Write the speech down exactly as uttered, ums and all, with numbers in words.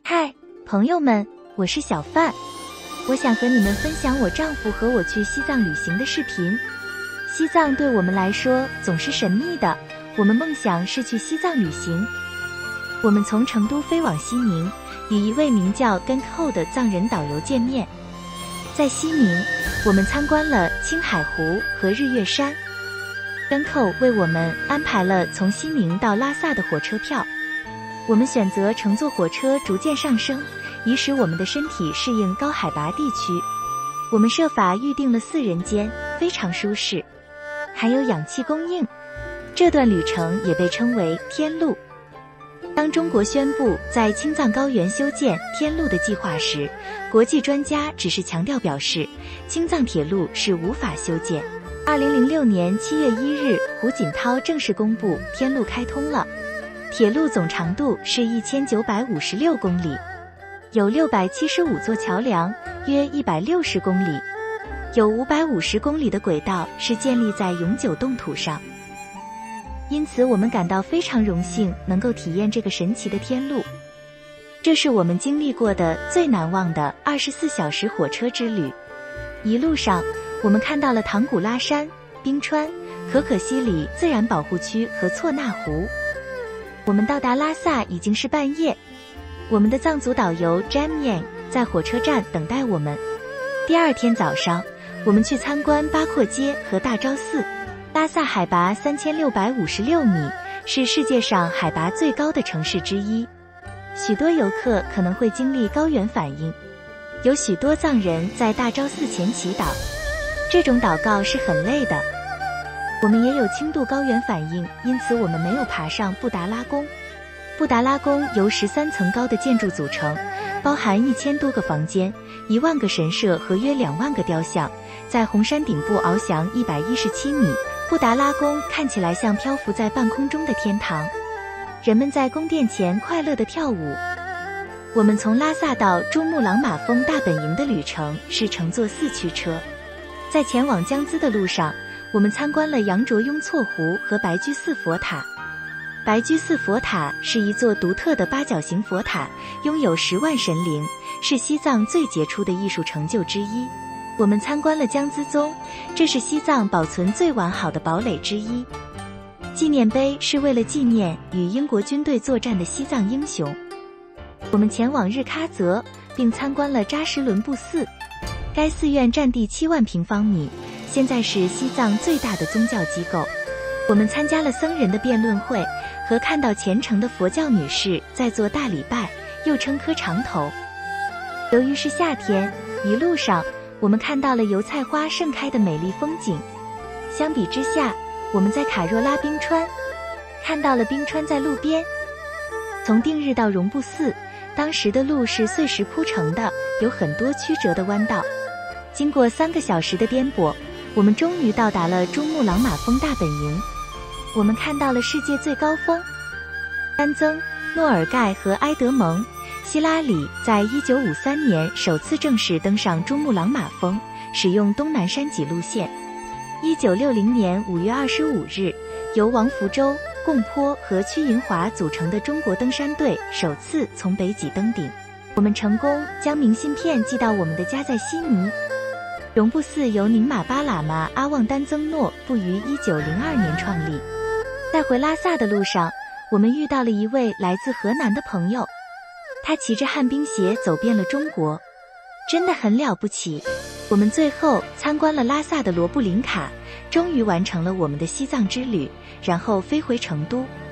嗨，朋友们，我是小范，我想和你们分享我丈夫和我去西藏旅行的视频。西藏对我们来说总是神秘的，我们梦想是去西藏旅行。我们从成都飞往西宁，与一位名叫跟寇的藏人导游见面。在西宁，我们参观了青海湖和日月山。跟寇为我们安排了从西宁到拉萨的火车票。我们选择乘坐火车逐渐上升，以使我们的身体适应高海拔地区。我们设法预定了四人间，非常舒适，还有氧气供应。这段旅程也被称为天路。当中国宣布在青藏高原修建天路的计划时，国际专家只是强调表示，青藏铁路是无法修建。二零零六年七月一日，胡锦涛正式公布天路开通了。铁路总长度是一千九百五十六公里，有六百七十五座桥梁，约一百六十公里，有五百五十公里的轨道是建立在永久冻土上。因此我们感到非常荣幸能够体验这个神奇的天路。这是我们经历过的最难忘的二十四小时火车之旅。一路上我们看到了唐古拉山、冰川、可可西里自然保护区和错那湖。我们到达拉萨已经是半夜，我们的藏族导游 Xining 在火车站等待我们。第二天早上，我们去参观八廓街和大昭寺。拉萨海拔三千六百五十六米，是世界上海拔最高的城市之一。许多游客可能会经历高原反应，有许多藏人在大昭寺前祈祷，这种祷告是很累的。我们也有轻度高原反应，因此我们没有爬上布达拉宫。布达拉宫由十三层高的建筑组成，包含一千多个房间、一万个神社和约两万个雕像，在红山顶部翱翔一百一十七米。布达拉宫看起来像漂浮在半空中的天堂，人们在宫殿前快乐地跳舞。我们从拉萨到珠穆朗玛峰大本营的旅程是乘坐四驱车，在前往江孜的路上，我们参观了羊卓雍措湖和白居寺佛塔。白居寺佛塔是一座独特的八角形佛塔，拥有十万神灵，是西藏最杰出的艺术成就之一。我们参观了江孜宗，这是西藏保存最完好的堡垒之一。纪念碑是为了纪念与英国军队作战的西藏英雄。我们前往日喀则，并参观了扎什伦布寺。该寺院占地七万平方米，现在是西藏最大的宗教机构。我们参加了僧人的辩论会，和看到虔诚的佛教女士在做大礼拜，又称磕长头。由于是夏天，一路上我们看到了油菜花盛开的美丽风景。相比之下，我们在卡若拉冰川看到了冰川在路边。从定日到绒布寺，当时的路是碎石铺成的，有很多曲折的弯道。经过三个小时的颠簸，我们终于到达了珠穆朗玛峰大本营。我们看到了世界最高峰。丹增、诺尔盖和埃德蒙、希拉里在一九五三年首次正式登上珠穆朗玛峰，使用东南山脊路线。一九六零年五月二十五日，由王福洲、贡坡和屈银华组成的中国登山队首次从北脊登顶。我们成功将明信片寄到我们的家在悉尼。绒布寺由宁玛巴喇嘛阿旺丹增诺布于一九零二年创立。在回拉萨的路上，我们遇到了一位来自河南的朋友，他骑着旱冰鞋走遍了中国，真的很了不起。我们最后参观了拉萨的罗布林卡，终于完成了我们的西藏之旅，然后飞回成都。